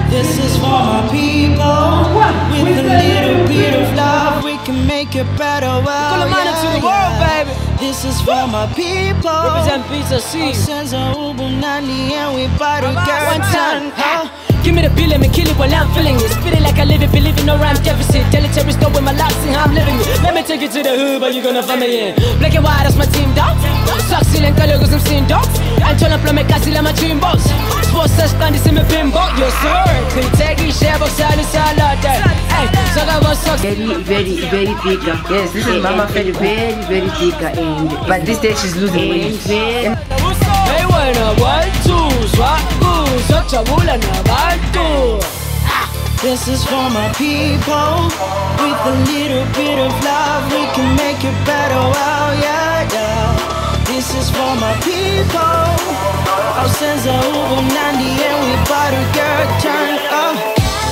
This is for my people. With a little bit of love, we can make it better. Well, to the world, baby. This is for my people. Represent Pizza C. Since Ubunani and we about to get one time. done. Give me the bill, let me kill it while I'm feeling it. Spit it like I live it, believe it, no rhyme deficit. Deleterious stuff with my life, see how I'm living it. Let me take you to the hood, but you gonna find me in black and white, that's my team, dog. Socks, ceiling, color, cause I'm seeing dogs. And turn up, me casi, like my dream box. Sports, such standing, see me pinball, yes sir. Couldn't take it, share, box, salad, there. Hey, so that was socks. Very thicker. Yes, this is Mama Freddy, very thicker. But this day she's losing weight. Hey, when I want to swap, such a wool and I want to. This is for my people. With a little bit of love, we can make it better. Well, yeah. This is for my people. Our sense of Ubunandi and we about to get turned up.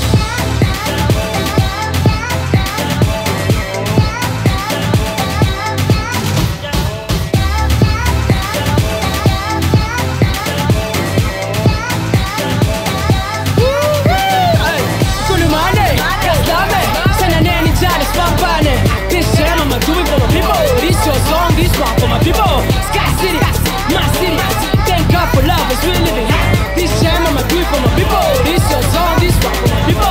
This jam I'ma do it for my people. This your song, this one for my people. Sky City, my city. Thank God for love as we're living. This jam I'ma do it for my people. This your song, this one for my people.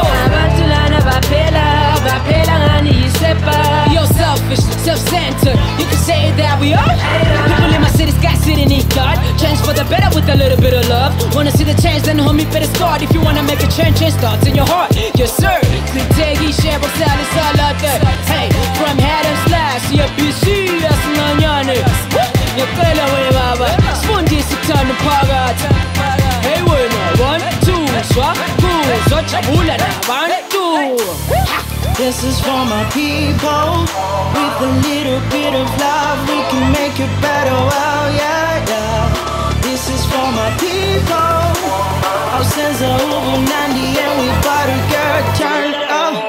You're selfish, self-centered. You can say that we are. People in my city, Sky City need God. Change for the better with a little bit of love. Wanna see the change, then homie better start. If you wanna make a change, change starts in your heart. Yes sir. Click taggy, share, box, salad, all there. Hey, from head and slash, you're busy, that's Nanyane. You're better way, Baba. Spoon this, you turn the pocket. Hey, when I 1, 2, swap, cool. Such a wool and I want to. This is for my people. With a little bit of love, we can make it better. Well, yeah. This is for my people. Our sense of Ubunandi and we about to get turned up.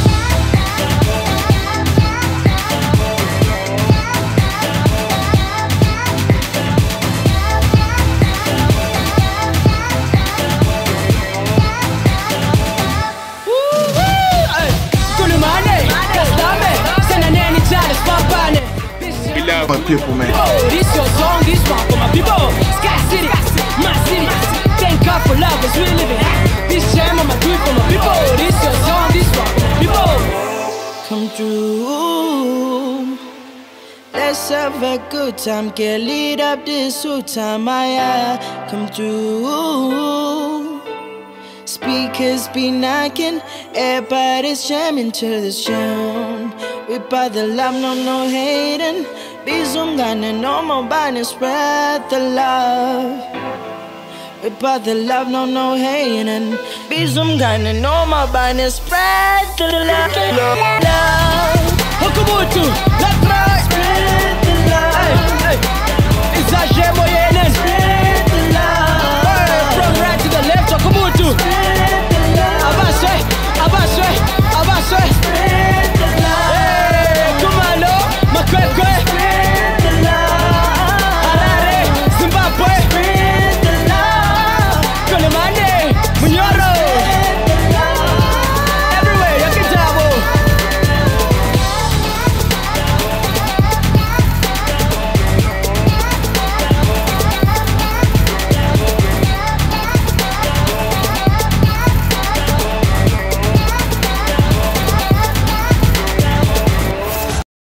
My people, man. This your song, this one for my people. Sky City, my city. Thank God for love as we're living. This jam I'ma do it for my people. This your song, this one for my people. Come through. Let's have a good time. Get lit up this whole time. Come through. Speakers be knocking, everybody's jamming to this tune. We by the love, no hating. Be some gunning, no more buying, spread the love. We by the love, no hating. Be some gunning, no more buying, spread the love. Hukubutu, let's ride. Spread the love. Hey, it's a